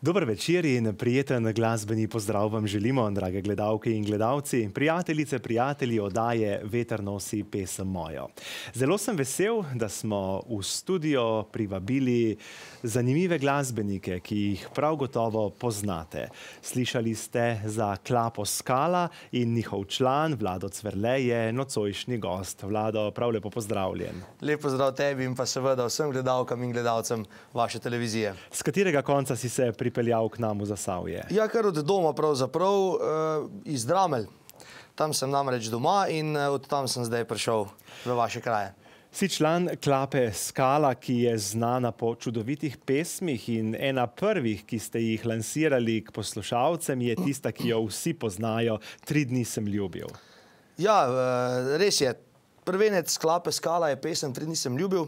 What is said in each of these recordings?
Dober večer in prijeten glasbeni pozdrav vam želimo, drage gledalke in gledalci, prijateljice, prijatelji oddaje Veter nosi pesem mojo. Zelo sem vesel, da smo v studio privabili zanimive glasbenike, ki jih prav gotovo poznate. Slišali ste za Klapo Skala in njihov član Vlado Cverle je nocojšnji gost. Vlado, prav lepo pozdravljen. Lep pozdrav tebi in pa seveda vsem gledalkam in gledalcem vaše televizije. Z katerega konca si se pripeljal k nam v Zasavje? Ja, kar od doma pravzaprav, iz Dramelj. Tam sem namreč doma in od tam sem zdaj prišel v vaše kraje. Si član Klape Skala, ki je znana po čudovitih pesmih in ena prvih, ki ste jih lansirali k poslušalcem, je tista, ki jo vsi poznajo, 3 dni sem ljubil. Ja, res je. Prvenec Klape Skala je pesem 3 dni sem ljubil.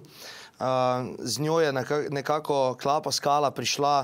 Z njo je nekako Klapa Skala prišla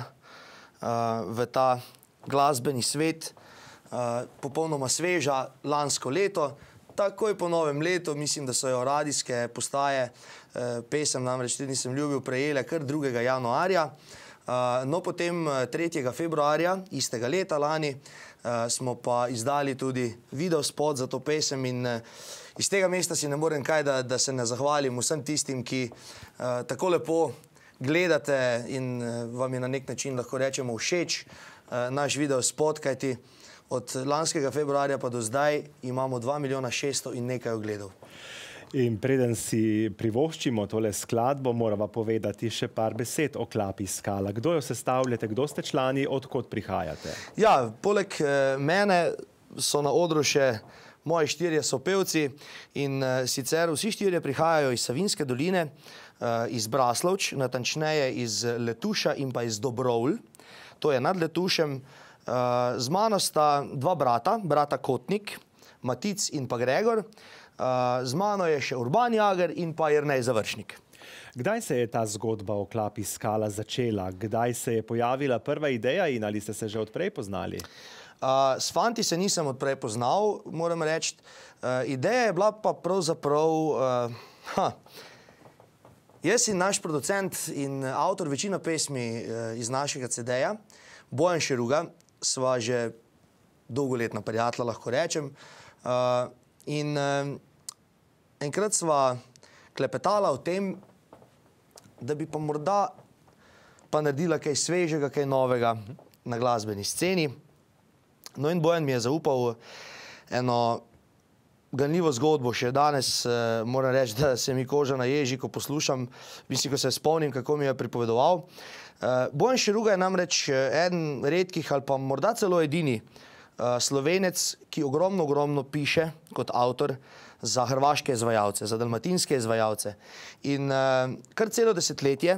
v ta glasbeni svet, popolnoma sveža, lansko leto. Takoj po novem letu, mislim, da so jo radijske postaje pesem namreč 3 dni sem ljubil prejele kar 2. januarja. No, potem 3. februarja istega leta lani smo pa izdali tudi videospot za to pesem in iz tega mesta si ne morem kaj, da se ne zahvalim vsem tistim, ki tako lepo gledate in vam je na nek način, lahko rečemo, všeč naš videospot, kajti od lanskega februarja pa do zdaj imamo 2.600.000 in nekaj ogledov. In preden si privoščimo tole skladbo, morava povedati še par besed o Klapi Skala. Kdo jo sestavljate, kdo ste člani, odkot prihajate? Ja, poleg mene so na odru še moji 4 sopevci in sicer vsi 4 prihajajo iz Savinjske doline, iz Braslovč, natančneje iz Letuša in pa iz Dobrovl. To je nad Letušem. Z mano sta 2 brata, brata Kotnik, Matic in pa Gregor. Z mano je še Urban Jager in pa Jernej Završnik. Kdaj se je ta zgodba o Klapi Skala začela? Kdaj se je pojavila prva ideja in ali ste se že odprej poznali? S fanti se nisem odprej poznal, moram reči. Ideja je bila pa pravzaprav... Jaz in naš producent in avtor večino pesmi iz našega CD-ja, Bojan Šeruga, sva že dolgoletna prijatelja, lahko rečem. In enkrat sva klepetala o tem, da bi pa morda pa naredila kaj svežega, kaj novega na glasbeni sceni. No in Bojan mi je zaupal eno ganljivo zgodbo. Še danes moram reči, da se mi koža naježi, ko poslušam, mislim, ko se spomnim, kako mi je pripovedoval. Bojan Šeruga je namreč eden redkih ali pa morda celo edini Slovenec, ki ogromno piše kot avtor za hrvaške izvajalce, za dalmatinske izvajalce. In kar celo desetletje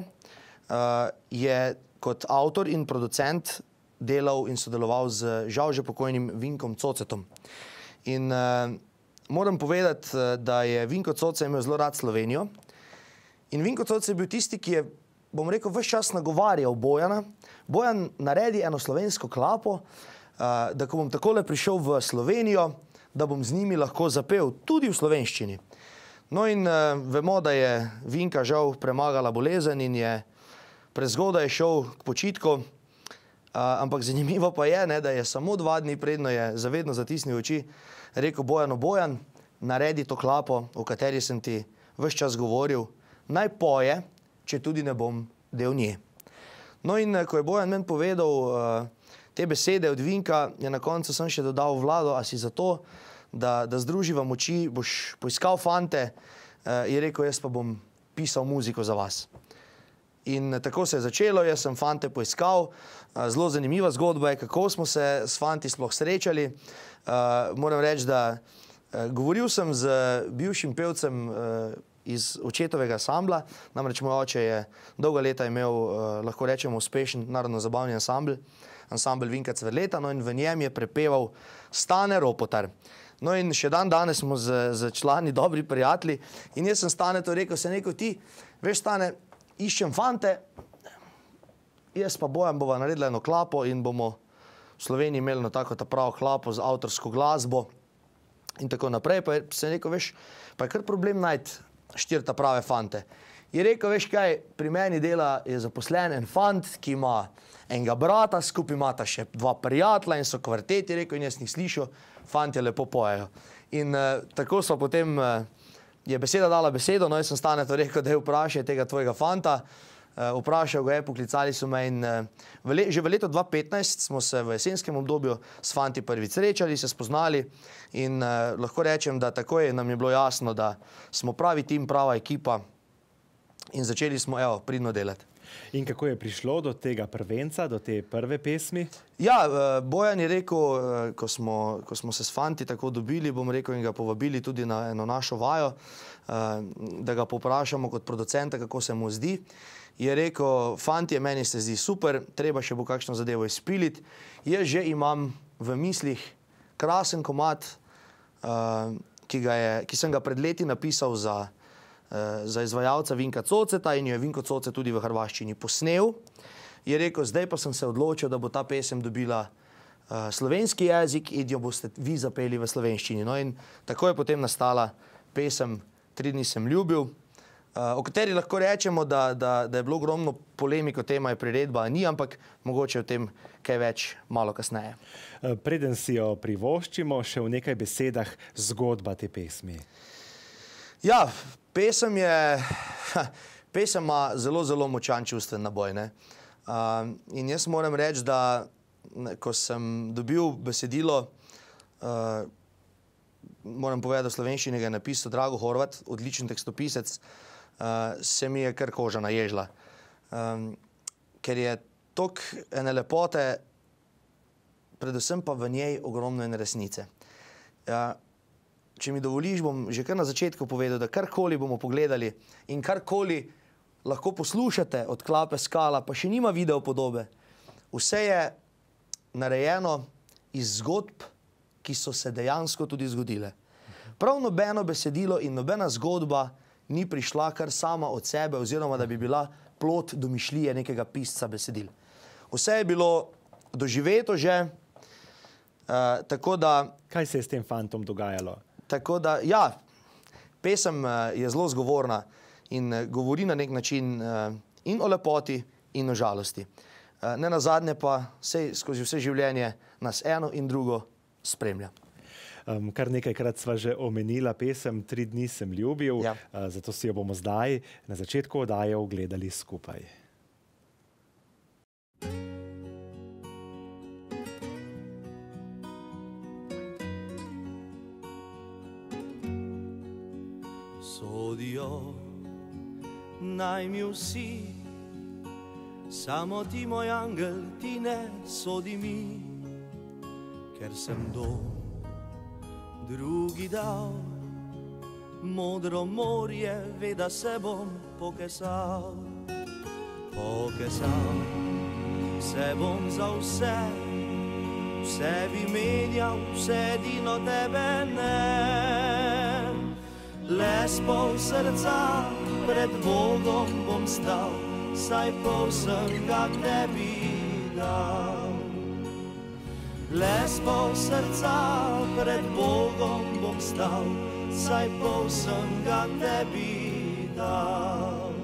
je kot avtor in producent delal in sodeloval z žal že pokojnim Vinkom Cocetom. In moram povedati, da je Vinko Coce imel zelo rad Slovenijo. In Vinko Coce je bil tisti, ki je, bom rekel, ves čas nagovarjal Bojana. Bojan naredi eno slovensko klapo, da ko bom takole prišel v Slovenijo, da bom z njimi lahko zapel tudi v slovenščini. No in vemo, da je Vinka žal premagala bolezen in je prezgodaj šel k počitku. Ampak zanimivo pa je, da je samo 2 dni predno je zavedno zatisnil oči, rekel Bojanu: Bojan, naredi to klapo, o kateri sem ti ves čas govoril, naj poje, če tudi ne bom del nje. No in ko je Bojan meni povedal te besede od Vinka, je na koncu sem še dodal: Vlado, a si za to, da združiva moči, boš poiskal fante? Je rekel: jaz pa bom pisal muziko za vas. In tako se je začelo, jaz sem fante poiskal. Zelo zanimiva zgodba je, kako smo se s fanti sploh srečali. Moram reči, da govoril sem z bivšim pevcem iz očetovega ansambla, namreč moj oče je dolga leta imel, lahko rečemo, uspešen narodno-zabavni ansambl, ansambl Vinka Cverleta, no in v njem je prepeval Stane Ropotar. No in še danes smo z člani dobri prijatelji in jaz sem Stanetu rekel, ti, veš Stane, iščem fante, jaz pa Bojan bova naredila eno klapo in bomo v Sloveniji imeli tako ta pravo klapo z avtorsko glasbo in tako naprej. Pa sem rekel, veš, pa je kar problem najti 4 prave fante. je rekel, veš kaj, pri meni dela je zaposlen en fant, ki ima enega brata, skupaj imata še 2 prijatelja in so kvarteti, rekel, in jaz njih slišal, fantje lepo pojejo. In tako so potem, je beseda dala besedo, no jaz sem Stanetu rekel, da je vprašaj tega tvojega fanta, vprašal ga je, poklicali so me in že v letu 2015 smo se v jesenskem obdobju s fanti prvič srečali, se spoznali in lahko rečem, da takoj nam je bilo jasno, da smo pravi tim, prava ekipa in začeli smo, evo, pridno delati. In kako je prišlo do tega prvenca, do te prve pesmi? Ja, Bojan je rekel, ko smo se s fanti tako dobili, bom rekel, in ga povabili tudi na eno našo vajo, da ga poprašamo kot producenta, kako se mu zdi. Je rekel, fantje, meni se zdi super, treba še bo kakšno zadevo izpiliti. Jaz že imam v mislih krasen komad, ki sem ga pred leti napisal za izvajalca Vinka Coceta in jo je Vinko Cocet tudi v hrvaščini posnel. Je rekel, zdaj pa sem se odločil, da bo ta pesem dobila slovenski jezik in jo boste vi zapeli v slovenščini. No in tako je potem nastala pesem 3 dni sem ljubil, o kateri lahko rečemo, da je bilo ogromno polemiko, tema je priredba, ni, ampak mogoče o tem kaj več malo kasneje. Preden si jo privoščimo, še v nekaj besedah zgodba te pesmi. Ja, pesem ima zelo, zelo močan čustven naboj, ne. In jaz moram reči, da ko sem dobil besedilo, moram povedati, v slovenščini ga je napisal Drago Horvat, odličen tekstopisec, se mi je kar koža naježila. Ker je toliko ene lepote, predvsem pa v njej ogromno ene resnice. Če mi dovoliš, bom že kar na začetku povedal, da karkoli bomo pogledali in karkoli lahko poslušate od Klape Skala, pa še nima video podobe, vse je narejeno iz zgodb, ki so se dejansko tudi zgodile. Prav nobeno besedilo in nobena zgodba ni prišla kar sama od sebe, oziroma da bi bila plod domišljije nekega pisca besedil. Vse je bilo doživeto že, tako da... Kaj se je s tem fantom dogajalo? Tako da, ja, pesem je zelo zgovorna in govori na nek način in o lepoti in o žalosti. Nenazadnje pa skozi vse življenje nas eno in drugo spremlja. Kar nekajkrat sva že omenila pesem 3 dni sem ljubil, zato si jo bomo zdaj na začetku oddaje ogledali skupaj. Sodijo naj mi vsi, samo ti, moj angel, ti ne sodi mi, ker sem dom drugi dal, modro morje ve, da se bom pokesal. Pokesal se bom za vse, vse bi menjal, vse edino tebe ne. Le s pol srca pred Bogom bom stal, saj pol sem ga tebi dal. Le s pol srca pred Bogom bom stal, saj pol sem ga tebi dal.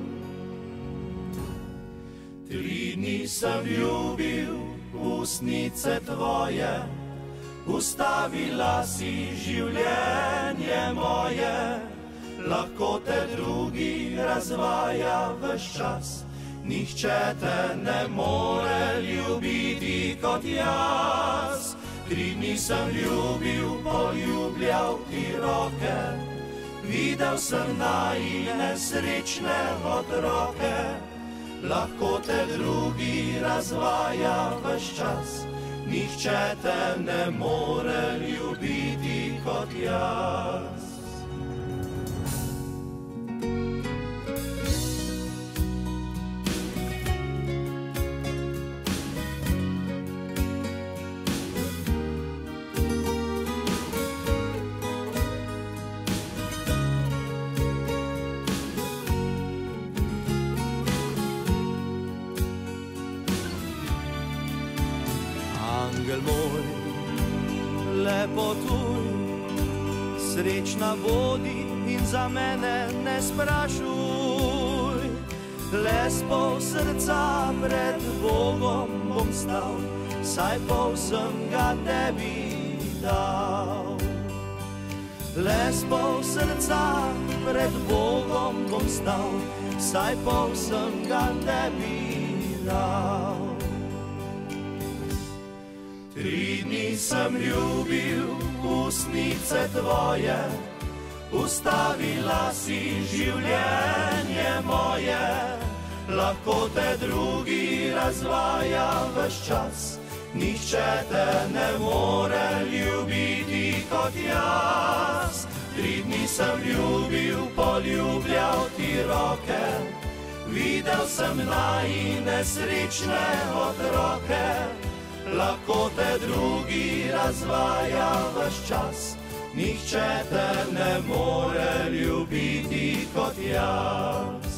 3 dni sem ljubil ustnice tvoje, ustavila si življenje moje. Lahko te drugi razvaja ves čas, nihče te ne more ljubiti kot jaz. 3 dni sem ljubil, poljubljal ti roke, videl sem najine srečne otroke. Lahko te drugi razvaja ves čas, nihče te ne more ljubiti kot jaz. Angel moj, lepotuj, srečna bodi in za mene ne sprašuj. le s pol srca pred Bogom bom stal, saj pol sem ga tebi dal. Le s pol srca pred Bogom bom stal, saj pol sem ga tebi dal. 3 dni sem ljubil ustnice tvoje, ustavila si življenje moje. Lahko te drugi razvaja ves čas, nihče te ne more ljubiti kot jaz. 3 dni sem ljubil, poljubljal ti roke, videl sem najine srečne otroke. Lahko te drugi razvaja ves čas, nihče te ne more ljubiti kot jaz.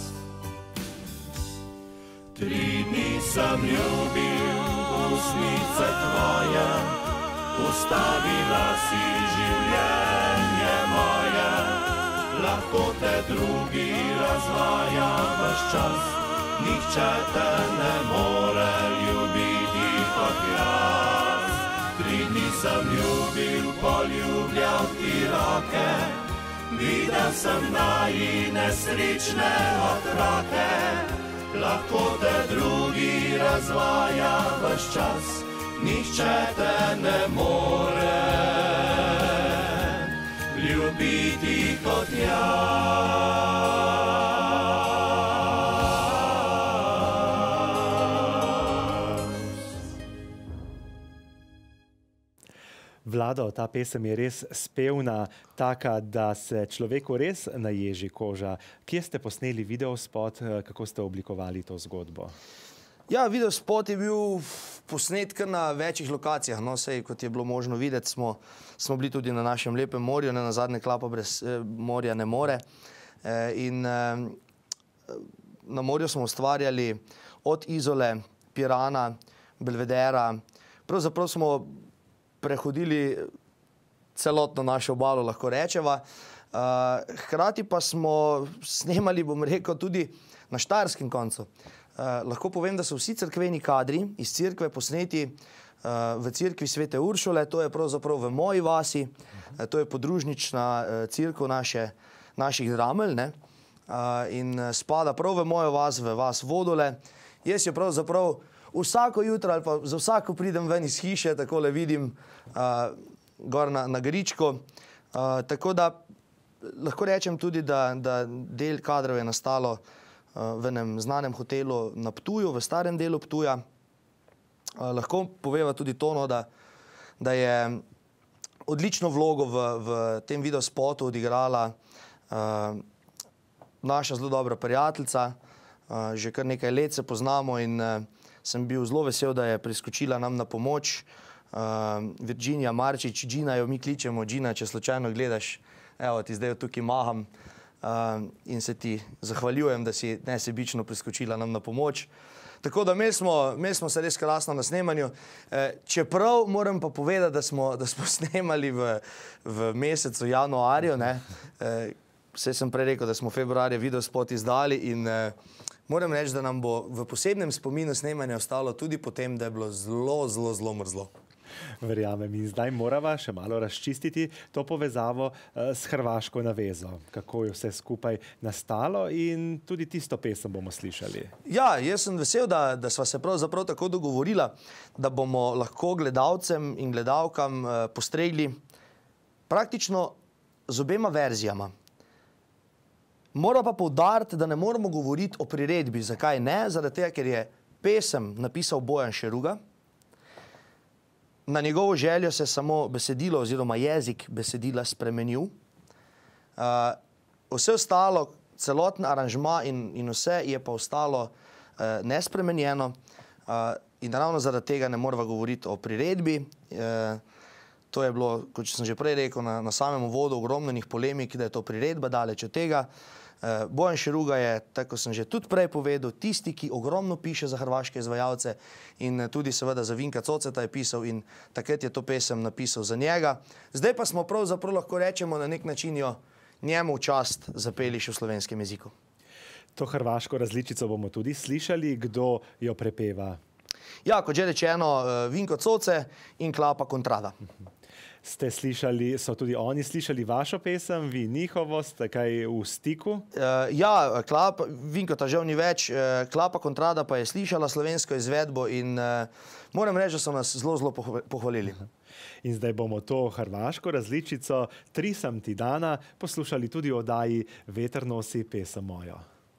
3 dni sem ljubil ustnice tvoje, ustavila si življenje moje. Lahko te drugi razvaja ves čas, nihče te ne more ljubiti kot jaz. 3 dni sem ljubil, poljubljal ti roke, videl sem najine srečne otroke. Lahko te drugi razvaja ves čas, nihče te ne more ljubiti kot jaz. Vlado, ta pesem je res spevna, taka, da se človeku res naježi koža. Kje ste posneli videospot, kako ste oblikovali to zgodbo? Ja, videospot je bil posnet kar na večjih lokacijah. No, sej, kot je bilo možno videti, smo bili tudi na našem lepem morju, na zadnje Klapa brez morja ne more. Na morju smo ustvarjali od Izole, Pirana, Belvedera. Pravzaprav smo prehodili celotno našo obalo, lahko rečeva. Hkrati pa smo snemali, bom rekel, tudi na štajerskem koncu. Lahko povem, da so vsi cerkveni kadri iz cerkve posneti v cerkvi Svete Uršule, to je pravzaprav v moji vasi, to je podružnična cerkev naših Dramelj, ne? In spada prav v mojo vas, v vas Vodole. Jaz jo pravzaprav vsako jutro ali pa za vsako pridem ven iz hiše, takole vidim gor na Gričko. Tako da lahko rečem tudi, da del kadrov je nastalo v enem znanem hotelu na Ptuju, v starem delu Ptuja. Lahko poveva tudi to, no, da je odlično vlogo v tem videospotu odigrala naša zelo dobra prijateljica. Že kar nekaj let se poznamo in sem bil zelo vesel, da je priskočila nam na pomoč. Virginija Marčič, Gina jo mi kličemo, Gina, če slučajno gledaš, evo ti zdaj tukaj maham in se ti zahvaljujem, da si nesebično priskočila nam na pomoč. Tako da imeli smo se res krasno na snemanju. Čeprav moram pa povedati, da smo snemali v mesecu januarju, ne. Vse sem prej rekel, da smo februarja videospot izdali in moram reči, da nam bo v posebnem spominu snemanja ostalo tudi potem, da je bilo zelo mrzlo. Verjamem, in zdaj morava še malo razčistiti to povezavo s hrvaško navezo. Kako je vse skupaj nastalo in tudi tisto pesem bomo slišali. Ja, jaz sem vesel, da sva se pravzaprav tako dogovorila, da bomo lahko gledalcem in gledalkam postregli praktično z obema verzijama. Moram pa poudariti, da ne moramo govoriti o priredbi. Zakaj ne? Zaradi tega, ker je pesem napisal Bojan Šeruga. Na njegovo željo se je samo besedilo oziroma jezik besedila spremenil. Vse ostalo, celoten aranžma in vse je pa ostalo nespremenjeno. In ravno zaradi tega ne moramo govoriti o priredbi. To je bilo, kot sem že prej rekel, na samem uvodu ogromno polemik, da je to priredba, daleč od tega. Bojan Šeruga je, tako sem že tudi prej povedal, tisti, ki ogromno piše za hrvaške izvajalce in tudi seveda za Vinka Coceta je pisal in takrat je to pesem napisal za njega. Zdaj pa smo pravzaprav lahko rečemo na nek način jo njemu v čast zapeli še v slovenskem jeziku. To hrvaško različico bomo tudi slišali, kdo jo prepeva. Ja, kot že rečeno, Vinko Coce in Klapa Contrada. Ste slišali, so tudi oni slišali vašo pesem, vi njihovo, ste kaj v stiku? Ja, Vinko ta žal ni več, Klapa Contrada pa je slišala slovensko izvedbo in moram reči, da so nas zelo pohvalili. In zdaj bomo to hrvaško različico Tri sam ti dana poslušali tudi v oddaji Veter nosi pesem mojo.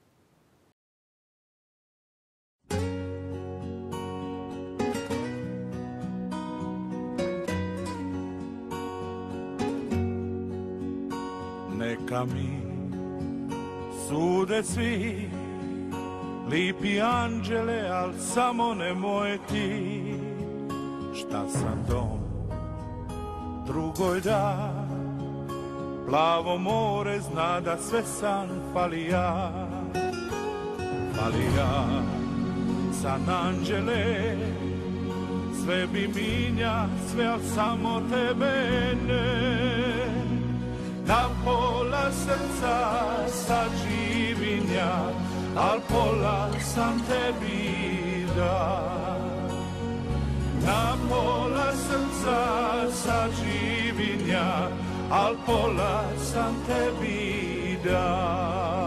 Neka mi sude svi lipi anđele, al samo nemoj ti. Šta sam dom drugoj da, plavo more zna da sve san fali ja. Fali ja san anđele, sve bi minja, sve al samo tebe ne. Na pola srca saživim ja, al pola sam tebi da. Na pola srca saživim ja, al pola sam tebi da.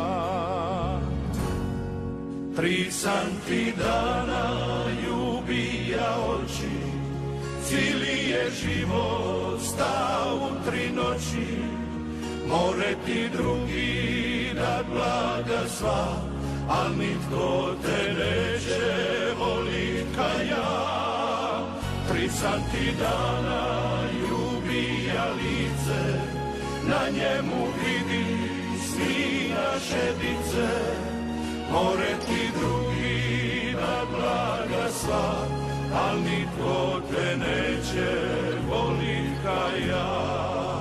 Tri sam ti dana ljubija oči, cijeli je život stao u 3 noći. More ti drugi dat blaga sva, al nitko te neće volit ka ja. 3 sam ti dana ljubija lice, na njemu vidi svi naše dice. More ti drugi dat blaga sva, al nitko te neće volit ka ja.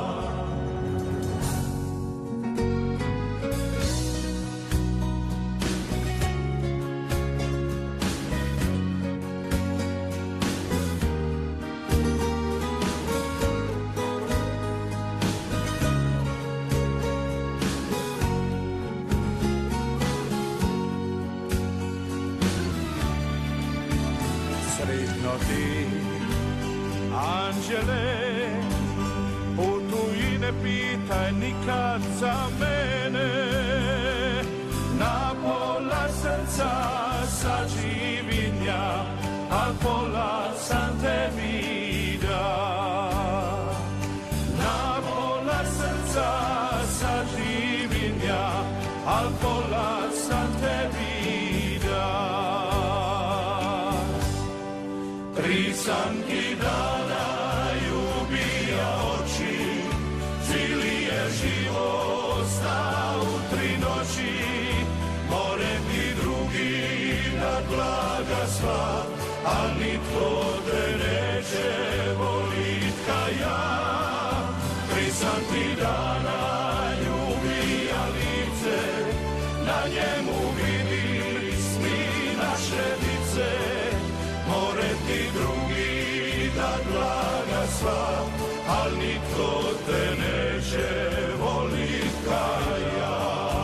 Anđele, putuj i ne pitaj nikad za mene. Na pola srca saživim ja, al pola sam tebi da. Na pola srca saživim ja, al pola sam tebi da. 3 sam ti dana ljubija oči, cijeli je život stao u 3 noći. More ti drugi dat blaga sva, al nitko te neće volit ka ja. 3 sam ti dana ljubija lice, na njemu vidiš mi naše dice. More ti drugi dat blaga sva, al nitko te neće volit ka ja.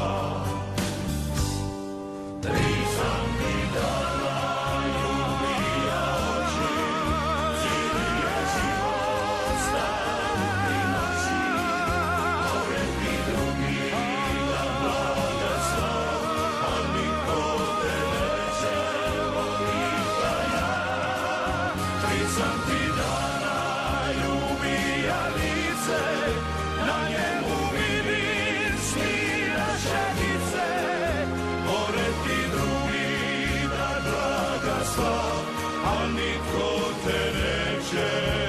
3 sam ti dana ljubija oči, cijeli je život stao u 3 noći. More ti drugi dat blaga sva, al nitko te neće volit ka ja. 3 sam ti dana ljubija lice, na njemu vidim svi naše dice. More ti drugi dat blaga sva, al nitko te neće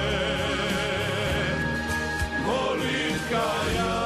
volit ka ja.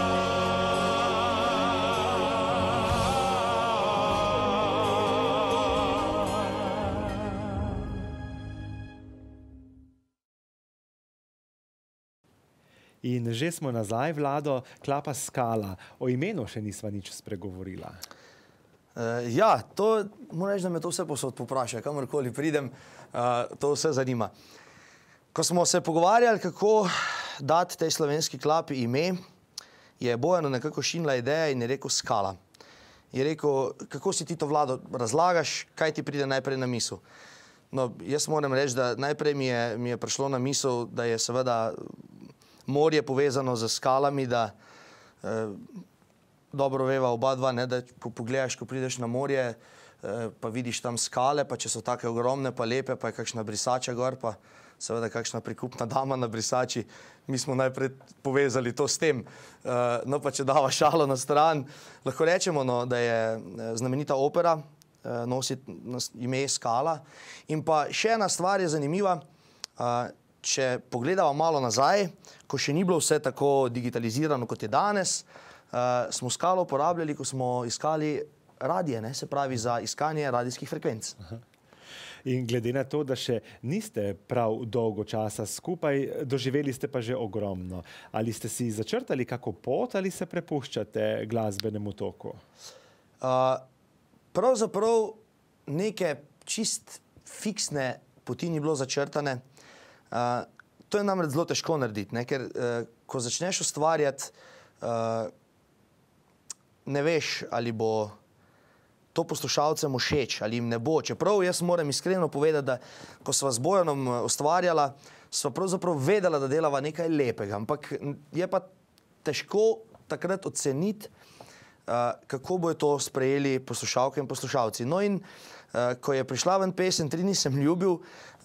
In že smo nazaj, Vlado, Klapa Skala. O imenu še nisva nič spregovorila. Ja, to moram reči, da me to vse posod popraša, kamorkoli pridem, to vse zanima. Ko smo se pogovarjali, kako dati tej slovenski klapi ime, je Bojanu nekako šinila ideja in je rekel Skala. je rekel, kako si ti to Vlado razlagaš, kaj ti pride najprej na misel. No, jaz moram reči, da najprej mi je prišlo na misel, da je seveda morje povezano z skalami, da dobro veva oba dva, ne, da pogledaš, ko prideš na morje, pa vidiš tam skale, pa če so take ogromne, pa lepe, pa je kakšna brisača gor, pa seveda kakšna prikupna dama na brisači. Mi smo najprej povezali to s tem. No, pa če dava šalo na stran, lahko rečemo, no, da je znamenita opera, nosi ime Skala. In pa še ena stvar je zanimiva, če pogledava malo nazaj, ko še ni bilo vse tako digitalizirano, kot je danes, smo Skalo uporabljali, ko smo iskali radije, ne, se pravi za iskanje radijskih frekvenc. In glede na to, da še niste prav dolgo časa skupaj, doživeli ste pa že ogromno. Ali ste si začrtali kako pot ali se prepuščate glasbenemu toku? Pravzaprav neke čist fiksne poti ni bilo začrtane. To je namreč zelo težko narediti, ne? Ker ko začneš ustvarjati, ne veš, ali bo to poslušalcem všeč, ali jim ne bo. Čeprav jaz moram iskreno povedati, da ko sva z Bojanom ustvarjala, sva pravzaprav vedela, da delava nekaj lepega, ampak je pa težko takrat oceniti, kako bojo to sprejeli poslušalke in poslušalci. No in ko je prišla ven pesem Tri nisem ljubil,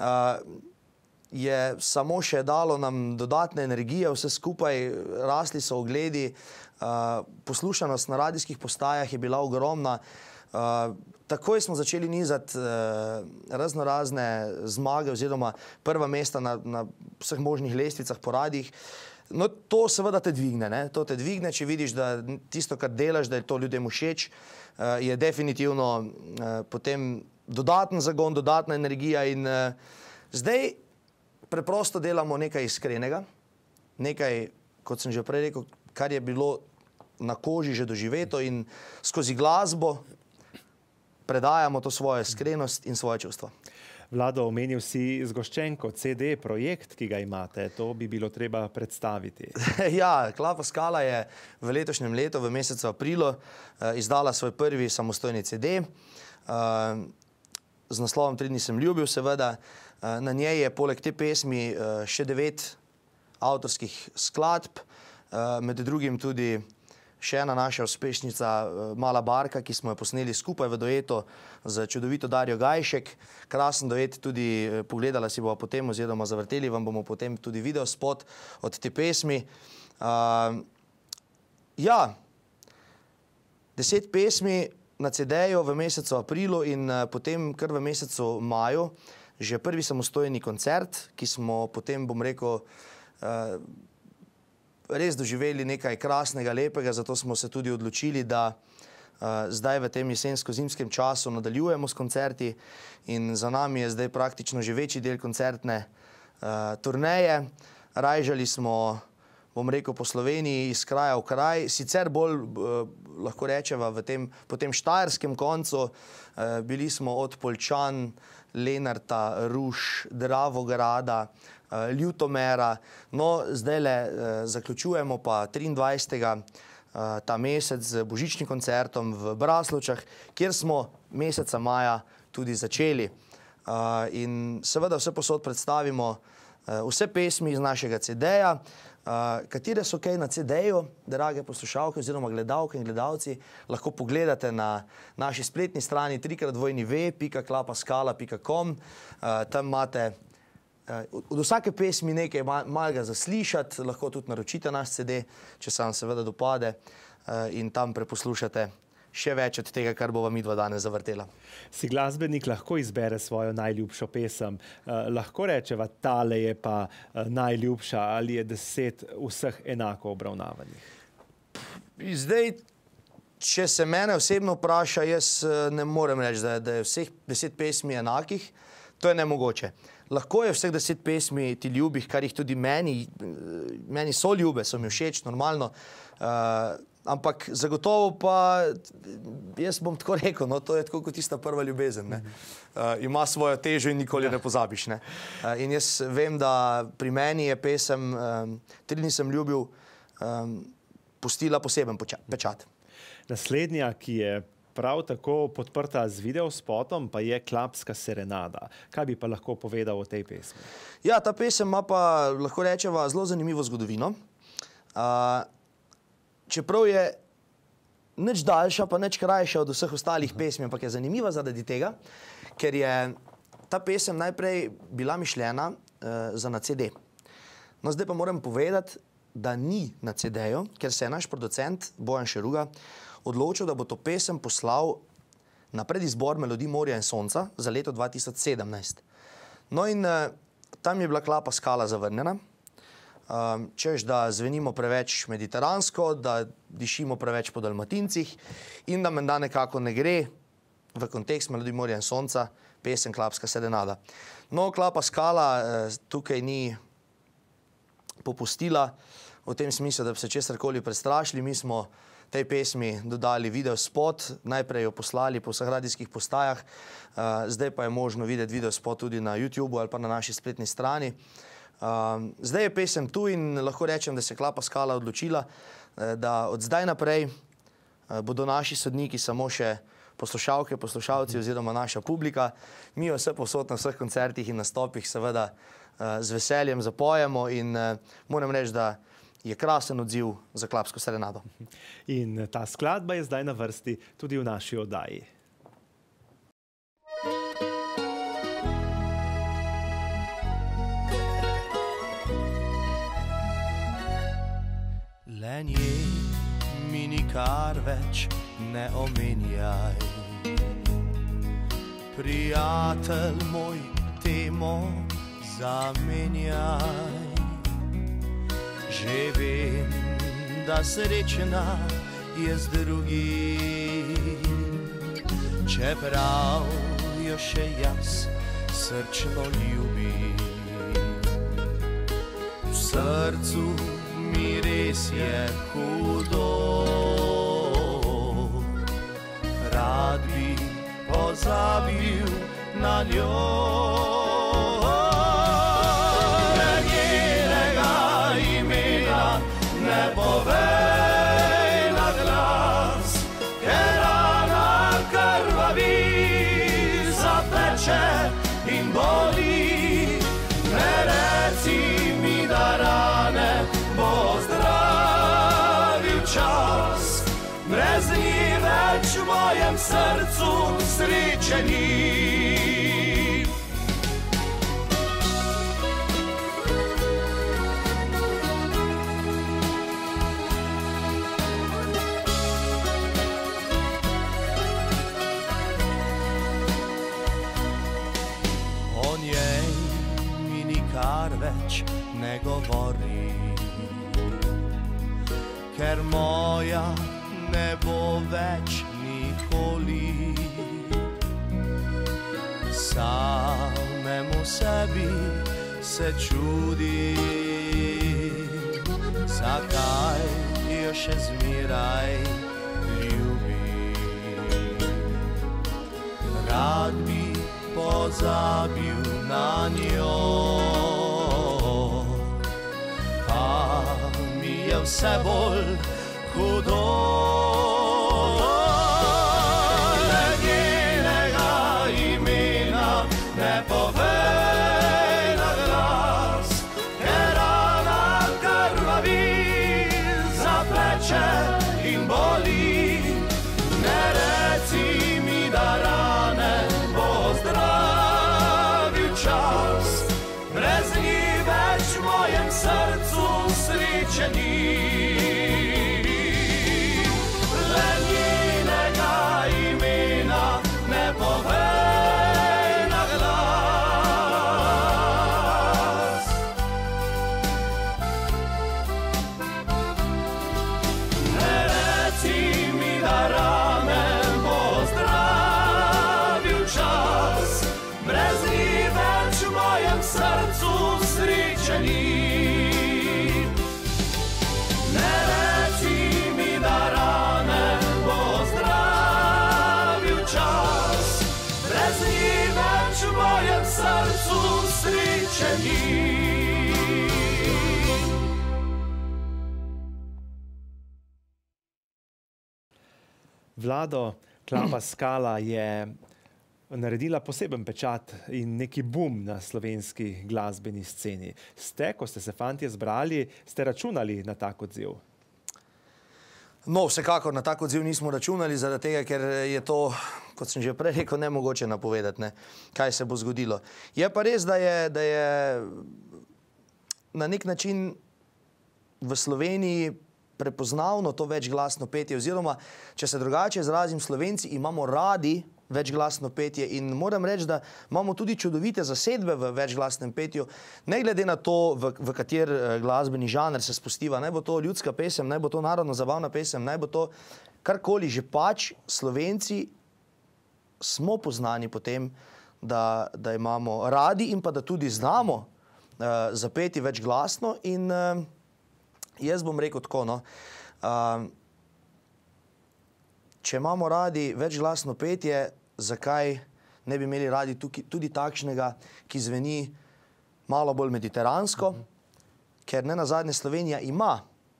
je samo še dalo nam dodatne energije, vse skupaj, rasli so ogledi, poslušanost na radijskih postajah je bila ogromna. Takoj smo začeli nizati raznorazne zmage oziroma prva mesta na vseh možnih lestvicah po radijih. No, to seveda te dvigne, ne? To te dvigne, če vidiš, da tisto, kar delaš, da je to ljudem všeč, je definitivno potem dodaten zagon, dodatna energija in zdaj preprosto delamo nekaj iskrenega, nekaj, kot sem že prej rekel, kar je bilo na koži že doživeto in skozi glasbo predajamo to svojo iskrenost in svoje čustva. Vlado, omenil si zgoščenko, CD projekt, ki ga imate. To bi bilo treba predstaviti. Ja, Klapa Skala je v letošnjem letu, v mesecu aprilu, izdala svoj prvi samostojni CD z naslovom Tri nisem ljubil, seveda. Na njej je poleg te pesmi še 9 avtorskih skladb, med drugim tudi še ena naša uspešnica Mala barka, ki smo jo posneli skupaj v duetu z čudovito Darjo Gajšek. Krasen duet, tudi pogledala si bova potem oziroma zavrteli vam bomo potem tudi video spot od te pesmi. Ja, 10 pesmi na CD-ju v mesecu aprilu in potem kar v mesecu maju že prvi samostojni koncert, ki smo potem, bom rekel, res doživeli nekaj krasnega, lepega, zato smo se tudi odločili, da zdaj v tem jesensko-zimskem času nadaljujemo s koncerti in za nami je zdaj praktično že večji del koncertne turneje. Rajžali smo, bom rekel, po Sloveniji iz kraja v kraj, sicer bolj, lahko rečeva, po tem štajerskem koncu. Bili smo od Poljčan, Lenarta, Ruš, Dravograda, Ljutomera. No, zdajle zaključujemo pa 23. ta mesec z božičnim koncertom v Braslovčah, kjer smo meseca maja tudi začeli. In seveda vse posod predstavimo vse pesmi iz našega CD-ja, katere so kaj na CD-ju, drage poslušalke oziroma gledalke in gledalci, lahko pogledate na naši spletni strani www.klapaskala.com. Tam imate od vsake pesmi nekaj malega zaslišati, lahko tudi naročite naš CD, če se vam seveda dopade in tam preposlušate še več od tega, kar bova midva danes zavrtela. Si glasbenik lahko izbere svojo najljubšo pesem. Lahko rečeva, tale je pa najljubša ali je 10 vseh enako obravnavanih? Zdaj, če se mene osebno vpraša, jaz ne morem reči, da je vseh 10 pesmi enakih. To je nemogoče. Lahko je vseh 10 pesmi ti ljubih, kar jih tudi meni so ljube, so mi všeč, normalno. Ampak zagotovo pa, jaz bom tako rekel, no, to je tako kot tista prva ljubezen, ne. Ima svojo težo in nikoli ne pozabiš, ne. In jaz vem, da pri meni je pesem Tri nisem ljubil pustila poseben pečat. Naslednja, ki je prav tako podprta z videospotom, pa je Klapska serenada. Kaj bi pa lahko povedal o tej pesmi? Ja, ta pesem ima pa, lahko rečeva, zelo zanimivo zgodovino. Čeprav je nič daljša, pa nič krajša od vseh ostalih pesmi, ampak je zanimiva zaradi tega, ker je ta pesem najprej bila mišljena za na CD. No, zdaj pa moram povedati, da ni na CD-ju, ker se je naš producent Bojan Šeruga odločil, da bo to pesem poslal na predizbor Melodij morja in sonca za leto 2017. No in tam je bila Klapa Skala zavrnjena, češ, da zvenimo preveč mediteransko, da dišimo preveč po Dalmatincih in da menda nekako ne gre v kontekst Melodij morja in sonca pesem Klapska serenada. No, Klapa Skala tukaj ni popustila v tem smislu, da bi se česarkoli prestrašili. Mi smo tej pesmi dodali videospot, najprej jo poslali po vseh radijskih postajah, zdaj pa je možno videti videospot tudi na YouTubeu ali pa na naši spletni strani. Zdaj je pesem tu in lahko rečem, da se je Klapa Skala odločila, da od zdaj naprej bodo naši sodniki samo še poslušalke, poslušalci oziroma naša publika. Mi jo vse povsod na vseh koncertih in nastopih seveda z veseljem zapojemo in moram reči, da je krasen odziv za Klapsko serenado. In ta skladba je zdaj na vrsti tudi v naši oddaji. Le nje mi nikar več ne omenjaj. Prijatelj moj, temo zamenjaj. Že vem, da srečna je z drugim, čeprav jo še jaz srčno ljubim. V srcu mi res je hudo, rad bi pozabil na njo. Ne povej na glas, ker rana krvavi, zapeče in boli. Ne reci mi, da rane bo zdravil čas, brez nje več v mojem srcu sreče ni. Več ne govori, ker moja ne bo več nikoli. Samemu sebi se čudi, zakaj jo še zmeraj ljubim. Rad bi pozabil na njo, vse bolj hudo. Le njenega imena ne povej na glas, ker rana krvavi, zapeče in boli. Ne reci mi, da rane bo zdravil čas, brez nje več v mojem srcu sreče ni. Le njenega imena ne povej na glas. Ne reci mi, da rame bo zdravil čas, brez nje več v mojem srcu sreče ni. Srcu sreče ni. Vlado, Klapa Skala je naredila poseben pečat in neki boom na slovenski glasbeni sceni. Ste, ko ste se fantje zbrali, ste računali na tak odziv? No, vsekakor na tak odziv nismo računali, zaradi tega, ker je to, kot sem že prej rekel, nemogoče napovedati, kaj se bo zgodilo. Je pa res, da je na nek način v Sloveniji prepoznavno to večglasno petje, oziroma, če se drugače izrazim, Slovenci imamo radi večglasno petje in moram reči, da imamo tudi čudovite zasedbe v večglasnem petju, ne glede na to, v kater glasbeni žanr se spustiva, naj bo to ljudska pesem, naj bo to narodno zabavna pesem, naj bo to karkoli, že pač Slovenci smo poznani po tem, da imamo radi in pa da tudi znamo zapeti večglasno in jaz bom rekel tako, no, če imamo radi večglasno petje, zakaj ne bi imeli radi tudi takšnega, ki zveni malo bolj mediteransko, ker nenazadnje Slovenija ima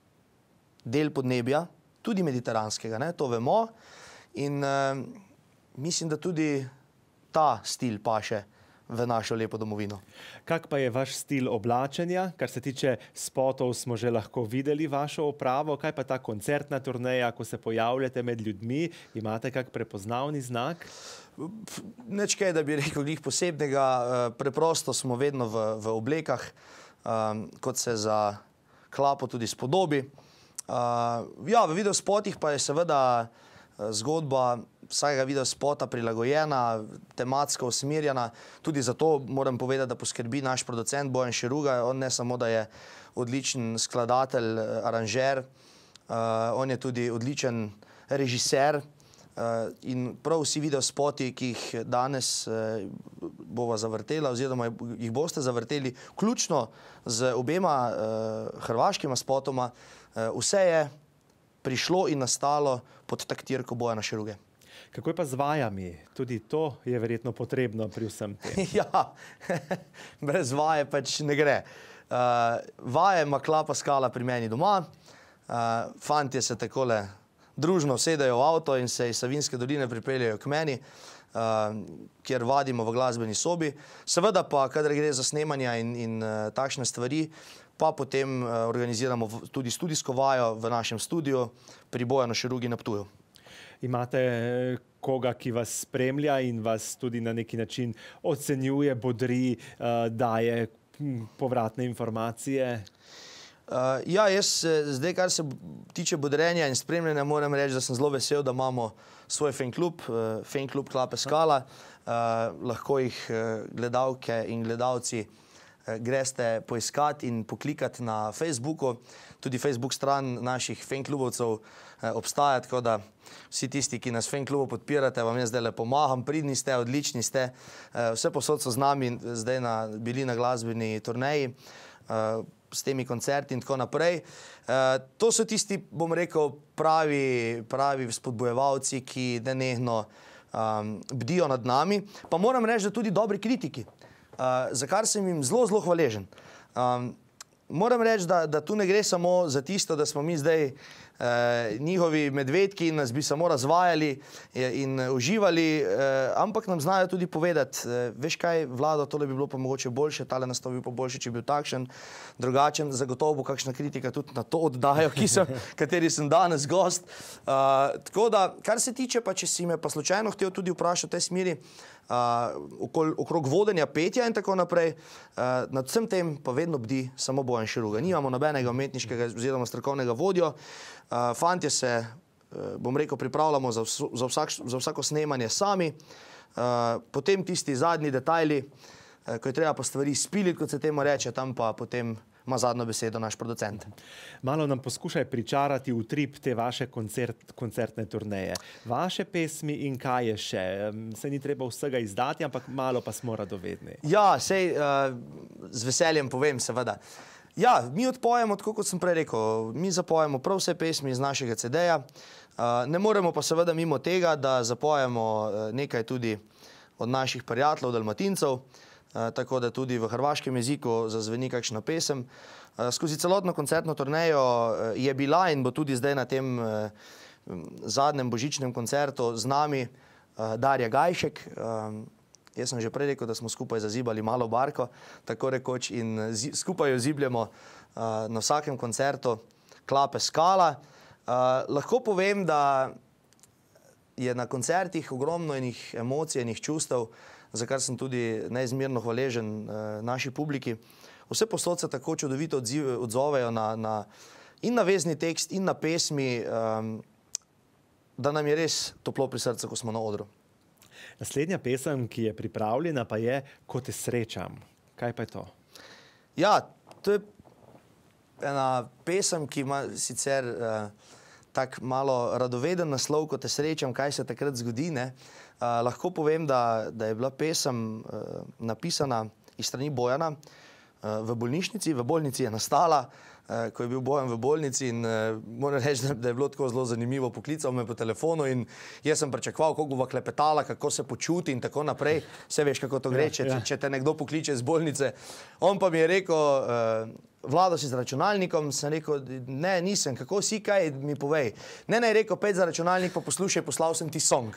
del podnebja, tudi mediteranskega, to vemo in mislim, da tudi ta stil paše v našo lepo domovino. Kak pa je vaš stil oblačenja? Kar se tiče spotov, smo že lahko videli vašo opravo. Kaj pa ta koncertna turneja, ko se pojavljate med ljudmi? Imate kak prepoznavni znak? Nič kaj, da bi rekel glih posebnega. Preprosto smo vedno v oblekah, kot se za Klapo tudi spodobi. Ja, v videospotih pa je seveda zgodba vsakega videospota prilagojena, tematsko usmerjena. Tudi zato moram povedati, da poskrbi naš producent Bojan Šeruga. On ne samo, da je odličen skladatelj, aranžer, on je tudi odličen režiser in prav vsi videospoti, ki jih danes bova zavrtela oziroma jih boste zavrteli, vključno z obema hrvaškima spotoma, vse je prišlo in nastalo pod taktirko Bojana Šeruge. Kako je pa z vajami? Tudi to je verjetno potrebno pri vsem tem. Ja, brez vaje pač ne gre. Vaje ima Klapa Skala pri meni doma. Fantje se takole družno usedejo v avto in se iz Savinjske doline pripeljejo k meni, kjer vadimo v glasbeni sobi. Seveda pa, kadar gre za snemanja in takšne stvari, pa potem organiziramo tudi studijsko vajo v našem studiu pri Bojanu Šerugi na Ptuju. Imate koga, ki vas spremlja in vas tudi na neki način ocenjuje, bodri, daje povratne informacije? Ja, jaz zdaj, kar se tiče bodrenja in spremljanja, moram reči, da sem zelo vesel, da imamo svoj fan klub Klape Skala. Lahko jih gledalke in gledalci greste poiskati in poklikati na Facebooku. Tudi Facebook stran naših fan klubovcev obstaja, tako da vsi tisti, ki nas fan klubu podpirate, vam jaz zdaj pomagam, pridni ste, odlični ste. Vse posod so z nami zdaj bili na glasbeni turneji, s temi koncerti in tako naprej. To so tisti, bom rekel, pravi spodbojevalci, ki nenehno bdijo nad nami. Pa moram reči, da tudi dobri kritiki, za kar sem jim zelo, zelo hvaležen. Moram reči, da tu ne gre samo za tisto, da smo mi zdaj njihovi medvedki in nas bi samo razvajali in uživali, ampak nam znajo tudi povedati, veš kaj, Vlado, tole bi bilo pa mogoče boljše, tale nastop bi pa boljše, če bi bil takšen, drugačen, zagotovo bo kakšna kritika tudi na to oddajo, kateri sem danes gost. Tako da, kar se tiče pa, če si me pa slučajno hotel tudi vprašati v tej smeri, okrog vodenja petja in tako naprej, nad vsem tem pa vedno bdi samo Bojan Šeruga. Nimamo nobenega umetniškega oziroma strokovnega vodjo. Fantje se, bom rekel, pripravljamo za vsako snemanje sami. Potem tisti zadnji detajli, ko je treba pa stvari spiliti, kot se temu reče, tam pa potem ima zadnjo besedo naš producent. Malo nam poskušaj pričarati utrip te vaše koncertne turneje. Vaše pesmi in kaj je še? Se ni treba vsega izdati, ampak malo pa smo radovedni. Ja, sej z veseljem povem, seveda. Ja, mi odpojemo, tako kot sem prej rekel, mi zapojemo prav vse pesmi iz našega CD-ja. Ne moremo pa seveda mimo tega, da zapojemo nekaj tudi od naših prijateljev, Dalmatincev, tako da tudi v hrvaškem jeziku zazveni kakšna pesem. Skozi celotno koncertno turnejo je bila in bo tudi zdaj na tem zadnjem božičnem koncertu z nami Darja Gajšek. Jaz sem že prej rekel, da smo skupaj zazibali malo barko, tako rekoč, in skupaj jo zibljamo na vsakem koncertu klape Skala. Lahko povem, da je na koncertih ogromno enih emocij, enih čustev, za kar sem tudi neizmerno hvaležen naši publiki. Vse posod se tako čudovito odzovejo in na vezni tekst, in na pesmi, da nam je res toplo pri srcu, ko smo na odru. Naslednja pesem, ki je pripravljena, pa je Ko te srečam. Kaj pa je to? Ja, to je ena pesem, ki ima sicer tak malo radoveden naslov, Ko te srečam, kaj se takrat zgodi, ne? Lahko povem, da je bila pesem napisana iz strani Bojana v bolnišnici. V bolnici je nastala, ko je bil Bojan v bolnici, in moram reči, da je bilo tako zelo zanimivo. Poklical me po telefonu in jaz sem pričakoval, kako bova klepetala, kako se počuti in tako naprej. Vse veš, kako to gre, če te nekdo pokliče iz bolnice. On pa mi je rekel, Vlado, si z računalnikom? Sem rekel, ne, nisem. Kako si, kaj mi povej? Ne, je rekel, pet za računalnik, pa poslušaj, poslal sem ti song.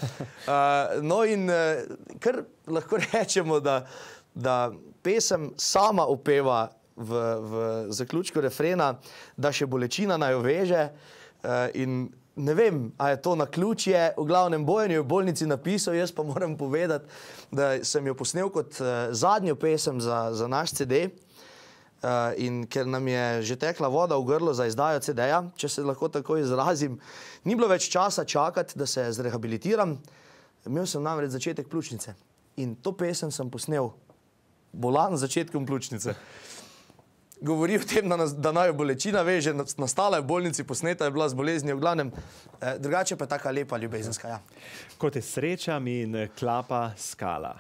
No in kar lahko rečemo, da pesem sama opeva v zaključku refrena, da še bolečina naj jo veže, in ne vem, a je to naključje. V glavnem Bojan je v bolnici napisal, jaz pa moram povedati, da sem jo posnel kot zadnjo pesem za naš CD, in ker nam je že tekla voda v grlo za izdajo CD-ja, če se lahko tako izrazim, ni bilo več časa čakati, da se zrehabilitiram. Imel sem namreč začetek pljučnice in to pesem sem posnel bolan z začetkom pljučnice. Govori o tem, da naj jo bolečina veže, nastala je v bolnici, posneta je bila z boleznijo, v glavnem, drugače pa je taka lepa ljubezenska, ja. Ko te srečam in klapa Skala.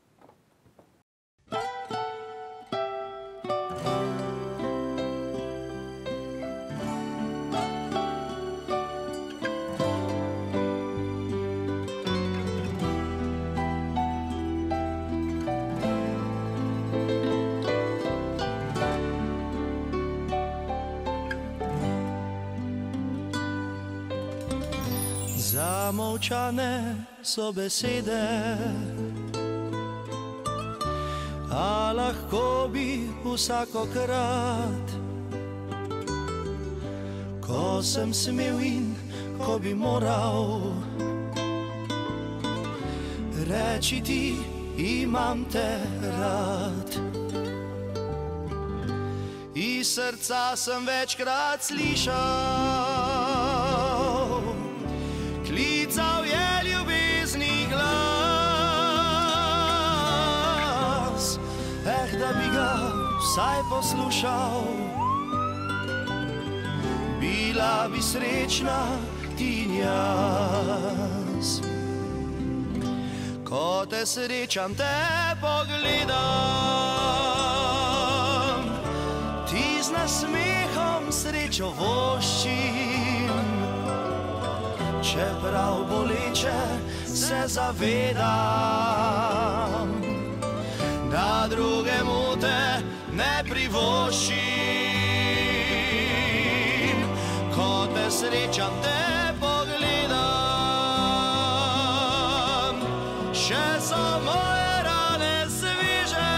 Zamolčane so besede, a lahko bi vsakokrat, ko sem smel in ko bi moral reči ti, imam te rad. Iz srca sem večkrat slišal, klical je ljubezni glas, da bi ga vsaj poslušal, bila bi srečna ti in jaz. Ko te srečam, te pogledam, ti z nasmehom srečo voščim, čeprav boleče se zavedam, da drugemu te ne privoščim. Ko te srečam, te pogledam, še so moje rane sveže.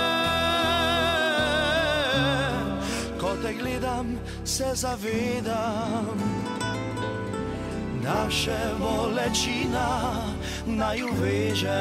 Ko te gledam, se zavedam, da še bolečina naju veže.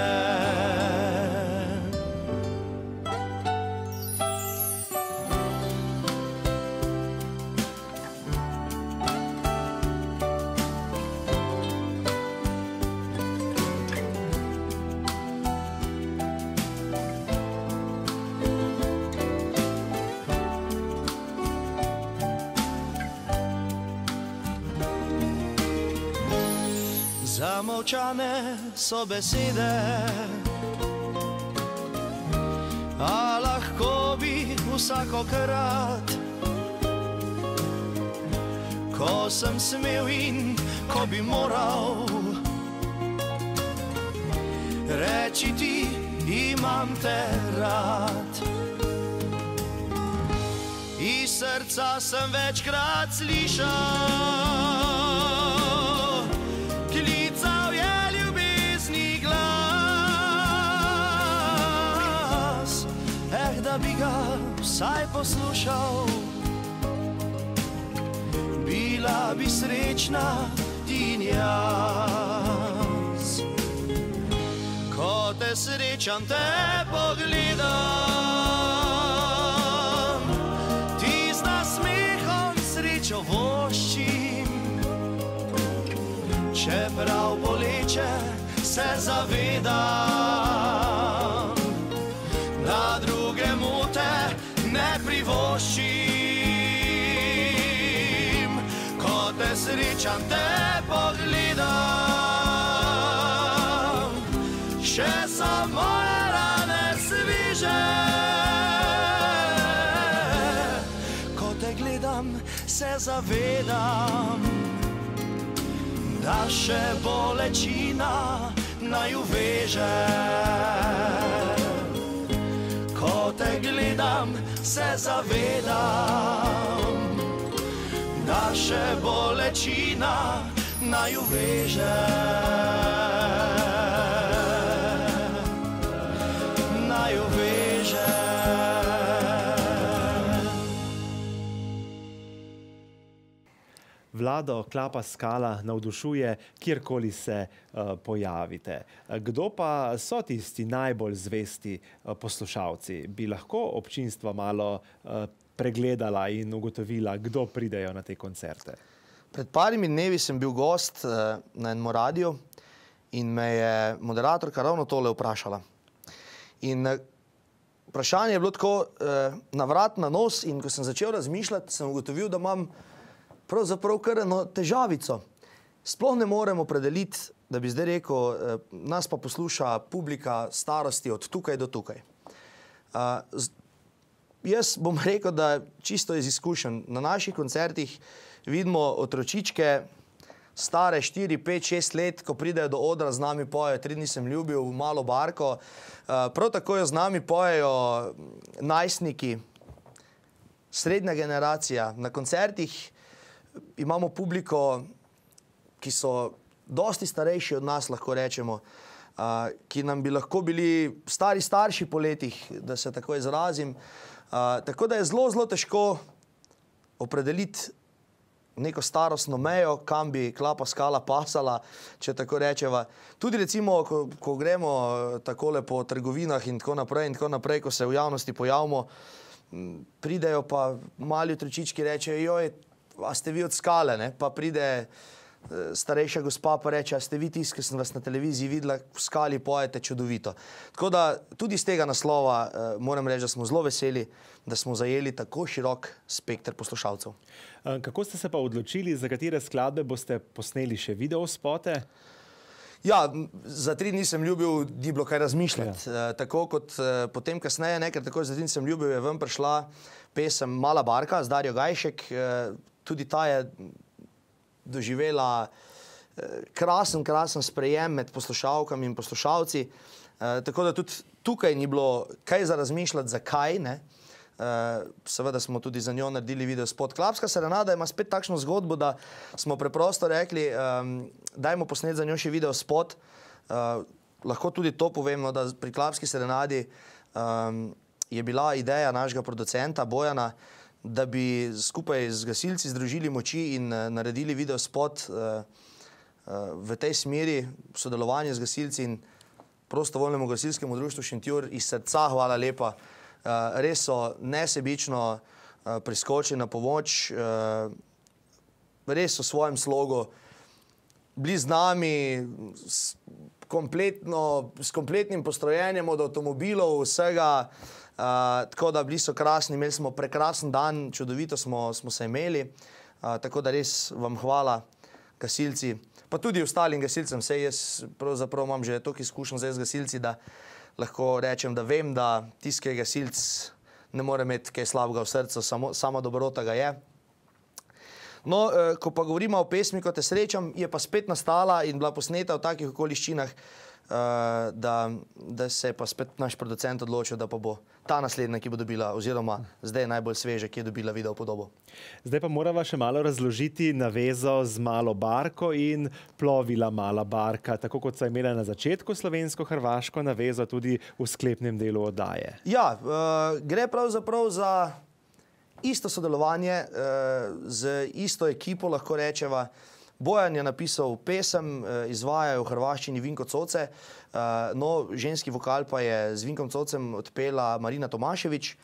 Zamolčane so besede, a lahko bi vsakokrat, ko sem smel in ko bi moral reči ti, imam te rad. Iz srca sem večkrat slišal, vsaj poslušal, bila bi srečna ti in jaz. Ko te srečam, te pogledam, ti z nasmehom srečo voščim. Čeprav boleče se zavedam, da drugemu te ne privoščim. Ko te srečam, te pogledam, še so moje rane sveže. Ko te gledam, se zavedam, da še bolečina naju veže. Ko te gledam, se zavedam, da še bolečina naju veže. Naju veže. Vlado Klapa Skala navdušuje, kjerkoli se pojavite. Kdo pa so tisti najbolj zvesti poslušalci? Bi lahko občinstvo malo pregledala in ugotovila, kdo pridejo na te koncerte? Pred parimi dnevi sem bil gost na enem radiju in me je moderatorka ravno tole vprašala. In vprašanje je bilo tako na vrat na nos, in ko sem začel razmišljati, sem ugotovil, da imam pravzaprav kar eno težavico. Sploh ne morem opredeliti, da bi zdaj rekel, nas pa posluša publika starosti od tukaj do tukaj. Jaz bom rekel, da čisto iz izkušenj. Na naših koncertih vidimo otročičke stare 4, 5, 6 let, ko pridejo do odra, z nami pojejo 3 dni sem ljubil, Malo barko. Prav tako jo z nami pojejo najstniki, srednja generacija. Na koncertih imamo publiko, ki so dosti starejši od nas, lahko rečemo, ki nam bi lahko bili stari starši po letih, da se tako izrazim. Tako da je zelo, zelo težko opredeliti neko starostno mejo, kam bi Klapa Skala pasala, če tako rečeva. Tudi recimo, ko gremo takole po trgovinah in tako naprej, ko se v javnosti pojavimo, pridejo pa mali otročički, rečejo, joj, a ste vi od Skale, ne? Pa pride starejša gospa pa reče, a ste vi tisti, ki sem vas na televiziji videla, v Skali pojete čudovito. Tako da tudi z tega naslova moram reči, da smo zelo veseli, da smo zajeli tako širok spekter poslušalcev. Kako ste se pa odločili, za katere skladbe boste posneli še videospote? Ja, za 3 dni sem ljubil, ni bilo kaj razmišljati. Tako kot potem kasneje, nekaj tako za 3 dni sem ljubil, je ven prišla pesem Mala barka z Darjo Gajšek. Tudi ta je doživela krasen sprejem med poslušalkami in poslušalci. Tako da tudi tukaj ni bilo kaj za razmišljati, zakaj, ne. Seveda smo tudi za njo naredili videospot. Klapska serenada ima spet takšno zgodbo, da smo preprosto rekli, dajmo posneti za njo še videospot. Lahko tudi to povemo, da pri Klapski serenadi je bila ideja našega producenta Bojana, da bi skupaj z gasilci združili moči in naredili videospot v tej smeri, v sodelovanju z gasilci in prostovoljnemu gasilskemu društvu Šentjur. Iz srca hvala lepa. Res so nesebično priskočili na pomoč, res v svojem slogu bili z nami s kompletnim postrojenjem od avtomobilov, vsega. Tako da bili so krasni, imeli smo prekrasen dan, čudovito smo se imeli. Tako da res vam hvala, gasilci, pa tudi ostalim gasilcem. Sej jaz pravzaprav imam že toliko izkušenj zdaj z gasilci, da lahko rečem, da vem, da tisti, ki je gasilc, ne more imeti kaj slabega v srcu, sama dobrota ga je. No, ko pa govorimo o pesmi, Ko te srečam, je pa spet nastala in bila posneta v takih okoliščinah, da se je pa spet naš producent odločil, da pa bo ta naslednja, ki bo dobila, oziroma zdaj najbolj sveže, ki je dobila video podobo. Zdaj pa morava še malo razložiti navezo z malo barko in plovila mala barka, tako kot sta imela na začetku slovensko-hrvaško navezo tudi v sklepnem delu oddaje. Ja, gre pravzaprav za isto sodelovanje z isto ekipo, lahko rečeva. Bojan je napisal pesem, izvajajo v hrvaščini Vinko Coce, no, ženski vokal pa je z Vinkom Cocem odpela Marina Tomaševič.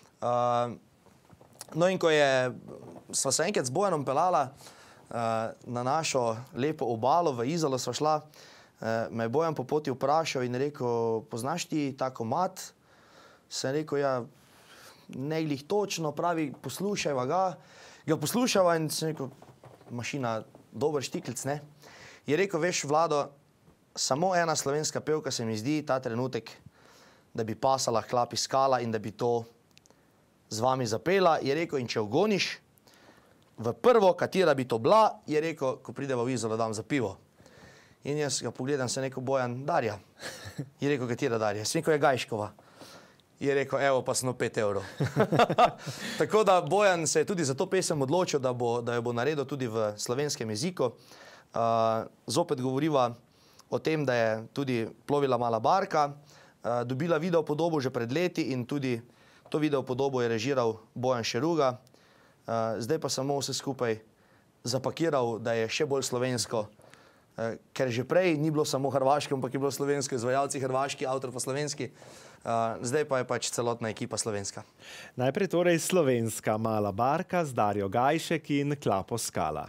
No in ko sva se enkrat z Bojanom pelala na našo lepo obalo, v Izolo sva šla, me je Bojan po poti vprašal in rekel, poznaš ti ta komad? Sem rekel, ja, ne glih točno, pravi, poslušajva ga. Ga poslušava in sem rekel, mašina, dober štiklic, ne? Je rekel, veš, Vlado, samo ena slovenska pevka se mi zdi ta trenutek, da bi pasala Klapi skala in da bi to z vami zapela. Je rekel, in če ugoniš v prvo, katera bi to bila, je rekel, ko prideva v Izolo, dam za pivo. In jaz ga pogledam, sem rekel, Bojan, Darja. Je rekel, katera Darja? Sem rekel, je Gajškova. Je rekel, evo pa samo 5 evrov. Tako da Bojan se je tudi za to pesem odločil, da jo bo naredil tudi v slovenskem jeziku. Zopet govoriva o tem, da je tudi plovila mala barka, dobila video podobo že pred leti in tudi to video podobo je režiral Bojan Šeruga. Zdaj pa samo vse skupaj zapakiral, da je še bolj slovensko, ker že prej ni bilo samo hrvaško, ampak je bilo slovensko, izvajalci hrvaški, avtor pa slovenski. Zdaj pa je pač celotna ekipa slovenska. Najprej torej slovenska mala barka z Darjo Gajšek in Klapo skala.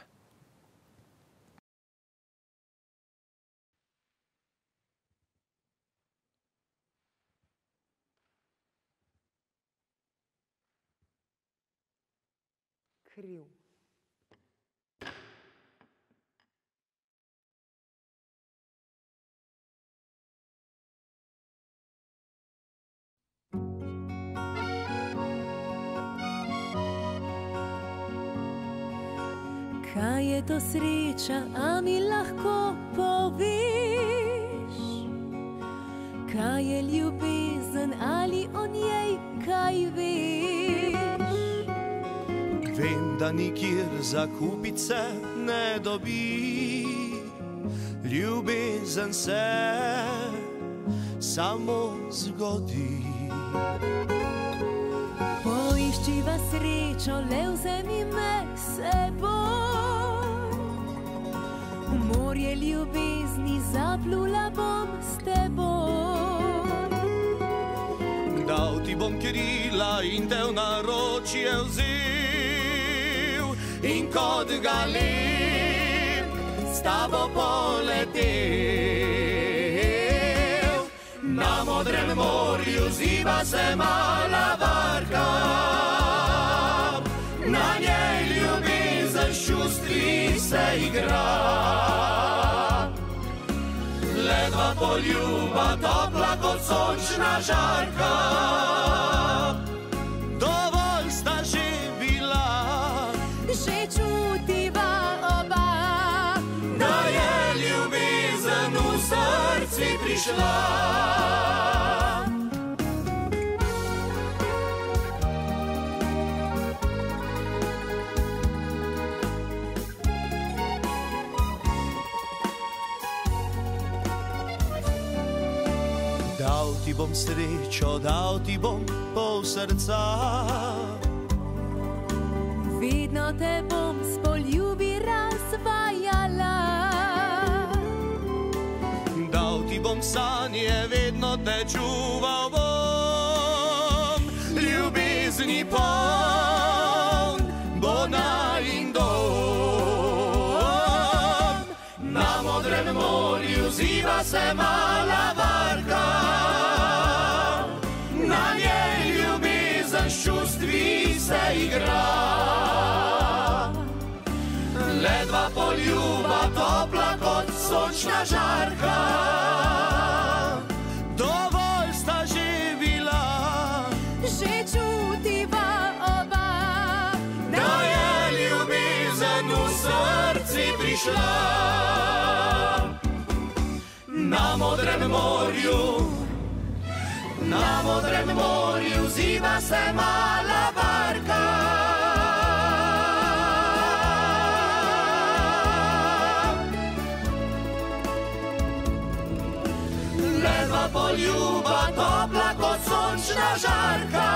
Kriv. Kaj je to sreča, a mi lahko poveš? Kaj je ljubezen ali o njej kaj veš? Vem, da nikjer za kupice ne dobi, ljubezen se samo zgodi. Poiščiva srečo, le vzemi me seboj. V morje ljubezni zaplula bom s teboj. Dal ti bom krila in te v naročje vzel, in kot galeb s tabo poletel. Na modrem morju ziba se mala barka, na njej ljubezen s čustvi se igra. Ledva poljuba, topla kot sončna žarka, dovolj sta že bila. Že čutiva oba, da je ljubezen v srcu prišla. Dal ti bom srečo, dal ti bom pol srca. vedno te bom s poljubi razvajala. Dal ti bom sanje, vedno te čuval bom. Ljubezni poln bo najin dom. Na modrem morju ziva se mala barka, na njej ljubezen s čustvi se igra. Ledva poljuba, topla kot sončna žarka, dovolj sta že bila. Že čutiva oba, da je ljubezen v srcu prišla. Na modrem morju, Na modrem morju ziba se mala barka. Ledva poljuba, topla kot sončna žarka.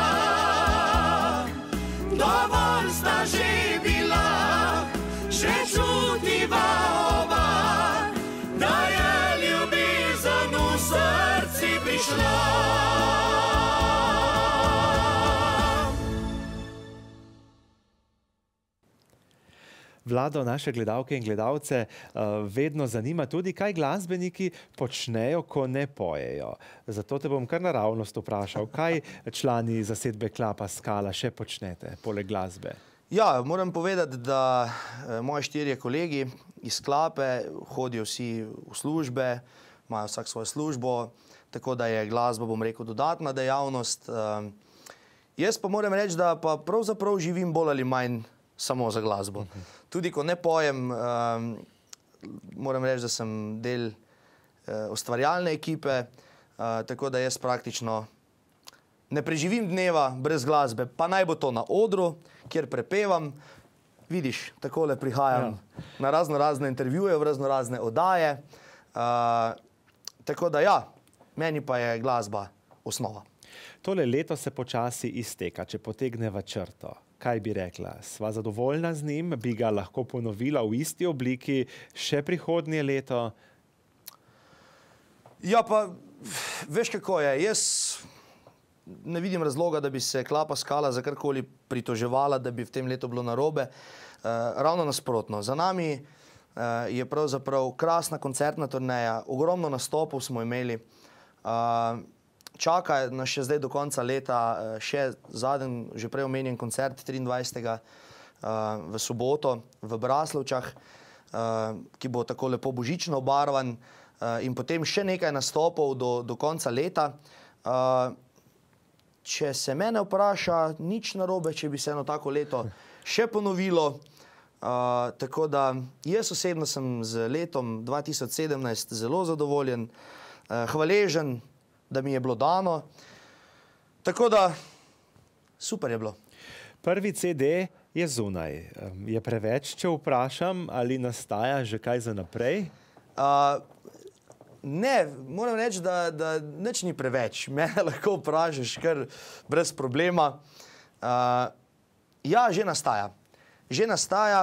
Dovolj sta že bila, že čutiva oba, da je ljubezen v srci prišla. Vlado, naše gledalke in gledalce vedno zanima tudi, kaj glasbeniki počnejo, ko ne pojejo. Zato te bom kar naravnost vprašal, kaj člani zasedbe Klapa Skala še počnete, poleg glasbe? Ja, moram povedati, da moji 4 kolegi iz Klape hodijo vsi v službe, imajo vsak svojo službo, tako da je glasba, bom rekel, dodatna dejavnost. Jaz pa moram reči, da pa pravzaprav živim bolj ali manj samo za glasbo. Tudi ko ne pojem, moram reči, da sem del ustvarjalne ekipe, tako da jaz praktično ne preživim dneva brez glasbe, pa naj bo to na odru, kjer prepevam. Vidiš, takole prihajam na razne intervjuje, v razne oddaje. Tako da ja, meni pa je glasba osnova. Tole leto se počasi izteka, če potegneva črto. Kaj bi rekla? Sva zadovoljna z njim? Bi ga lahko ponovila v isti obliki še prihodnje leto? Ja, pa veš, kako je. Jaz ne vidim razloga, da bi se Klapa Skala za karkoli pritoževala, da bi v tem letu bilo narobe. Ravno nasprotno. Za nami je pravzaprav krasna koncertna turneja, ogromno nastopov smo imeli. Čaka nas še zdaj do konca leta še zadnji, že prej omenjen koncert 23. V soboto v Braslovčah, ki bo tako lepo božično obarvan, in potem še nekaj nastopov do konca leta. Če se mene vpraša, nič narobe, če bi se eno tako leto še ponovilo. Tako da jaz osebno sem z letom 2017 zelo zadovoljen, hvaležen, da mi je bilo dano. Tako da super je bilo. Prvi CD je zunaj. Je preveč, če vprašam, ali nastaja že kaj za naprej? Ne, moram reči, da nič ni preveč. Mene lahko vprašaš kar brez problema. Ja, že nastaja. Že nastaja.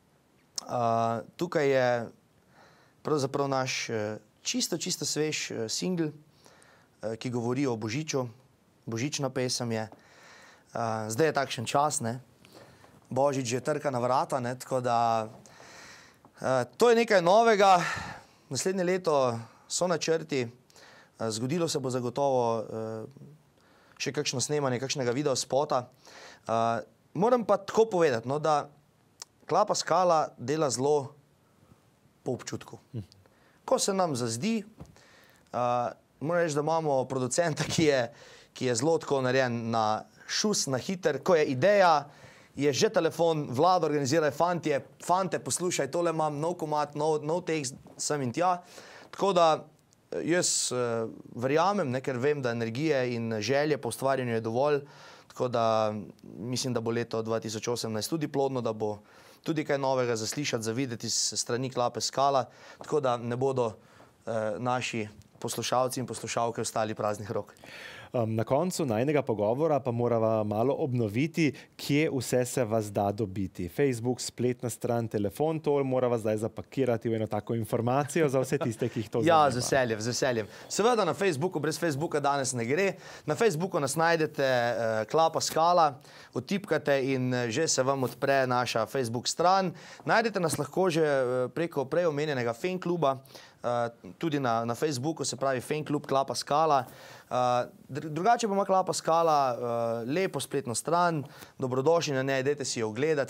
Tukaj je pravzaprav naš čisto svež singl, ki govori o Božiču. Božična pesem je. Zdaj je takšen čas, ne? Božič že trka na vrata, ne? Tako da to je nekaj novega. Naslednje leto so načrti. Zgodilo se bo zagotovo še kakšno snemanje, kakšnega videospota. Moram pa tako povedati, no, da Klapa Skala dela zelo po občutku. Ko se nam zazdi, moram reči, da imamo producenta, ki je zelo tako narejen na šus, na hiter. Ko je ideja, je že telefon, Vlado organizirajo fante, poslušaj, tole imam, nov komad, nov tekst, sem in tja. Tako da jaz verjamem, ker vem, da energije in želje po ustvarjanju je dovolj. Tako da mislim, da bo leto 2018 tudi plodno, da bo tudi kaj novega zaslišati, zavideti s strani Klape Skala. Tako da ne bodo naši poslušalci in poslušalke ostali praznih rok. Na koncu najnega pogovora pa morava malo obnoviti, kje vse se vas da dobiti. Facebook, spletna stran, telefon, to morava zdaj zapakirati v eno tako informacijo za vse tiste, ki jih to zanima. Ja, z veseljem. Seveda na Facebooku, brez Facebooka danes ne gre. Na Facebooku nas najdete Klapa Skala, odtipkate in že se vam odpre naša Facebook stran. Najdete nas lahko že preko prej omenjenega fankluba, tudi na Facebooku, se pravi fanklub Klapa Skala. Drugače pa ima Klapa Skala lepo spletno stran, dobrodošli na njej, dajte si jo ogledati,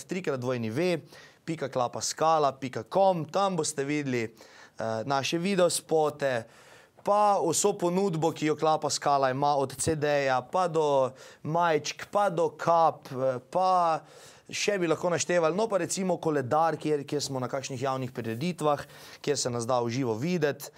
3x2.klapaskala.com, tam boste videli naše videospote, pa vso ponudbo, ki jo Klapa Skala ima, od CD-ja, pa do majčk, pa do kap, pa Še bi lahko naštevali, no pa recimo koledar, kjer smo na kakšnih javnih prireditvah, kjer se nas da v živo videti.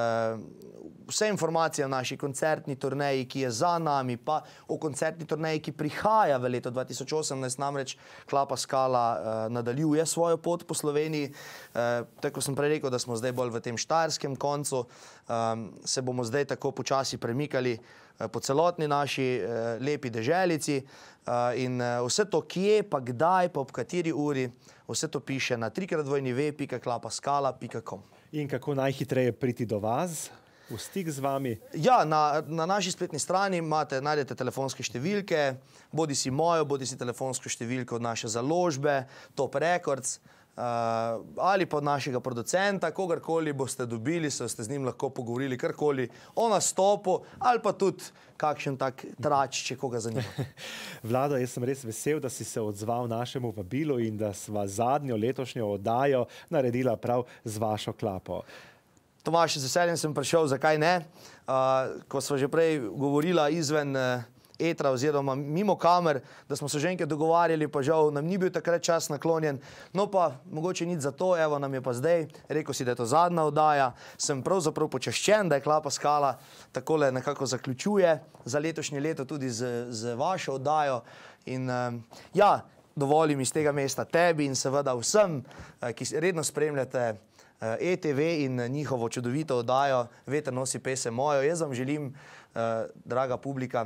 Vse informacije o naši koncertni turneji, ki je za nami, pa o koncertni turneji, ki prihaja v leto 2018, namreč Klapa Skala nadaljuje svojo pot po Sloveniji. Tako sem prej rekel, da smo zdaj bolj v tem štajerskem koncu, se bomo zdaj tako počasi premikali po celotni naši lepi deželici in vse to kje, pa kdaj, pa ob kateri uri, vse to piše na www.klapaskala.com. In kako najhitreje priti do vas, v stik z vami? Ja, na naši spletni strani najdete telefonske številke, bodi si mojo, bodi si telefonsko številko od naše založbe, Top Records, ali pa od našega producenta, kogarkoli boste dobili, se ste z njim lahko pogovorili karkoli o nastopu, ali pa tudi kakšen tak trač, če koga zanima. Vlado, jaz sem res vesel, da si se odzval našemu vabilu in da sva zadnjo letošnjo oddajo naredila prav z vašo klapo. Tomaž, z veseljem sem prišel, zakaj ne? Ko sva že prej govorila izven etra oziroma mimo kamer, da smo se že enkrat dogovarjali, pa žal nam ni bil takrat čas naklonjen. No pa mogoče nič za to, evo nam je pa zdaj. Rekel si, da je to zadnja oddaja. Sem pravzaprav počaščen, da je Klapa Skala takole nekako zaključuje za letošnje leto tudi z vašo oddajo. In ja, dovolim iz tega mesta tebi in seveda vsem, ki redno spremljate ETV in njihovo čudovito oddajo Veter nosi pesem mojo. Jaz vam želim, draga publika,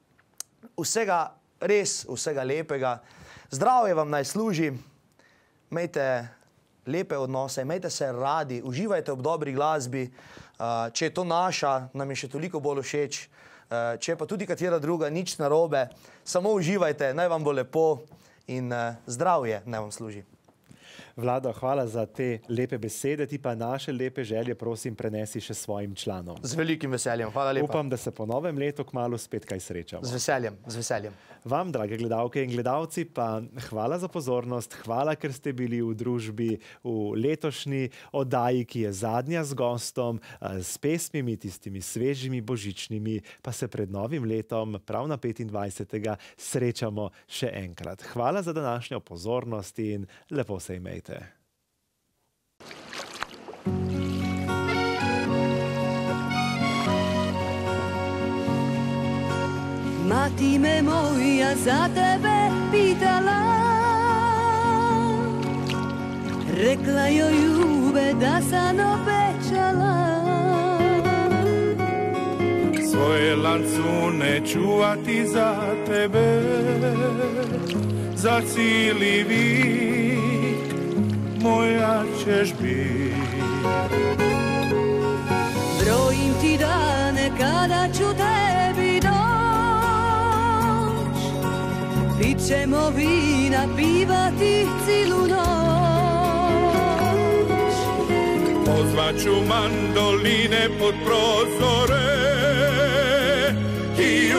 vsega, res vsega lepega. Zdravje vam naj služi, imejte lepe odnose, imejte se radi, uživajte ob dobri glasbi. Če je to naša, nam je še toliko bolj všeč. Če pa tudi katera druga, nič narobe, samo uživajte, naj vam bo lepo in zdravje naj vam služi. Vlado, hvala za te lepe besede, ti pa naše lepe želje prosim prenesi še svojim članom. Z velikim veseljem, hvala lepa. Upam, da se po novem letu kmalu spet kaj srečamo. Z veseljem, z veseljem. Vam, drage gledalke in gledalci, pa hvala za pozornost, hvala, ker ste bili v družbi v letošnji oddaji, ki je zadnja z gostom, s pesmimi, tistimi svežimi, božičnimi, pa se pred novim letom, prav na 25. srečamo še enkrat. Hvala za današnjo pozornost in lepo se imejte. Mati me moja za tebe pitala, rekla joj ljube, da sam obećala. Svoje lancune čuvati za tebe, za cijeli vik moja ćeš biti. Brojim ti dane kada ću tebi doć, pit ćemo vina, pivati cijelu noć. Pozvaću mandoline pod prozore i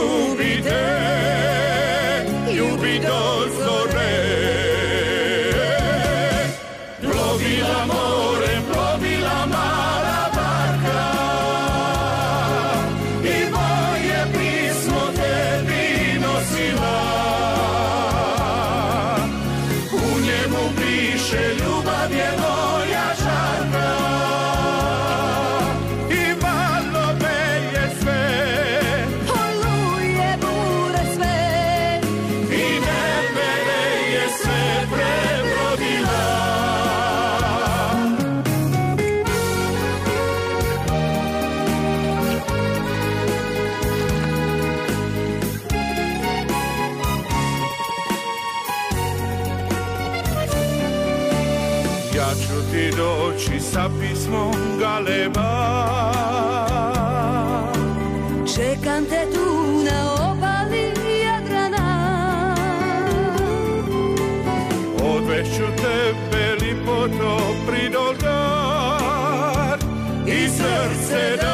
ljubi do zore. Plovila morem, plovila mala barka i moje pismo tebi nosila. U njemu piše ljubav je moja žarka i malo me je sve. Oluje bure sve I nebele je sve prebrodila. Ja ću ti doći sa pismom galeba. čekam te tu na obali Jadrana. Odvešću tebe lipoto pridolgar i srce da